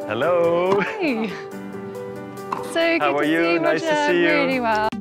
Hello. Hey. So good How are to you? see you, Nice to Roger. see you. Really well.